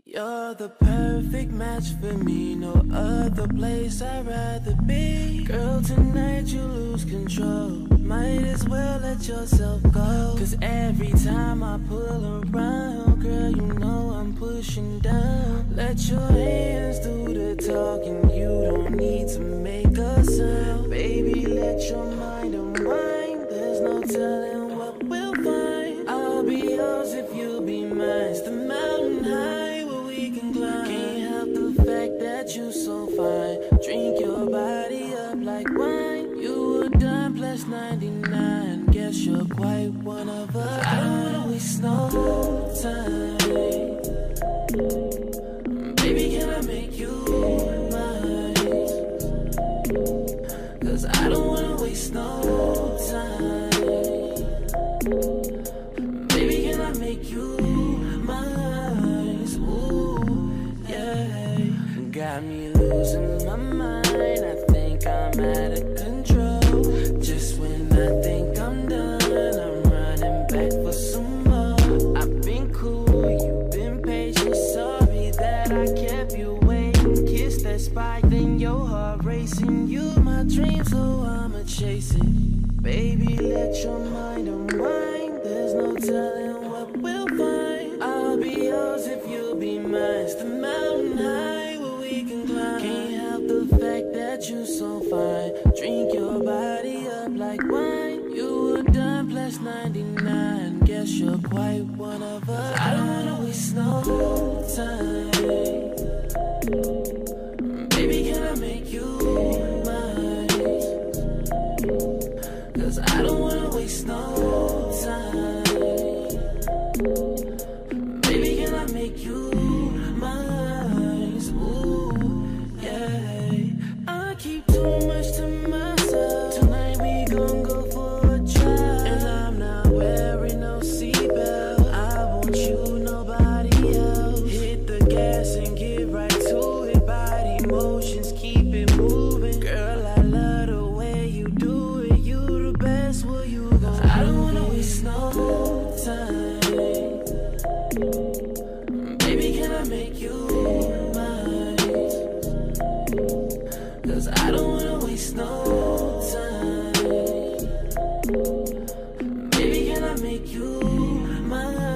You're the perfect match for me, no other place I'd rather be. Girl, tonight you lose control, might as well let yourself go. Cause every time I pull around, girl, you know I'm pushing down. Let your hands do the talking, you don't need to make a sound. Baby, let your mind unwind, there's no telling what we'll find. I'll be yours if you'll be mine. It's the mountain high where we can climb. Can't help the fact that you're so fine. Drink your body up like wine. You a dime plus 99. Guess you're quite one of us. I don't wanna waste no time. Baby, can I make you mine? Cause I don't wanna waste no time. Baby, can I make you mine? Ooh, yeah. Got me losing my mind, I think I'm out of control. Just when I think I'm done, I'm running back for some more. I've been cool, you've been patient. Sorry that I kept you waiting. Kiss that spike, then your heart racing. You my dream, so I'ma chase it. Baby, let your mind unwind, there's no telling what we'll find. I'll be yours if you'll be mine. It's the mountain high where we can climb. Can't help the fact that you're so fine. Drink your body up like wine. You a dime plus 99. Guess you're quite one of us. I don't wanna waste no time. Baby, can I make you mine? Cause I don't wanna waste no time. Baby, can I make you mine? Ooh, yeah. I keep too much to myself. Tonight we gon' go for a drive, and I'm not wearing no seatbelt. I want you, nobody else. Hit the gas and get right to it. Body motions, keep it moving. Girl, I love the way you do it. You the best, will you go? I don't wanna waste no time. Baby, can I make you mine? Cause I don't wanna waste no time. Baby, can I make you mine?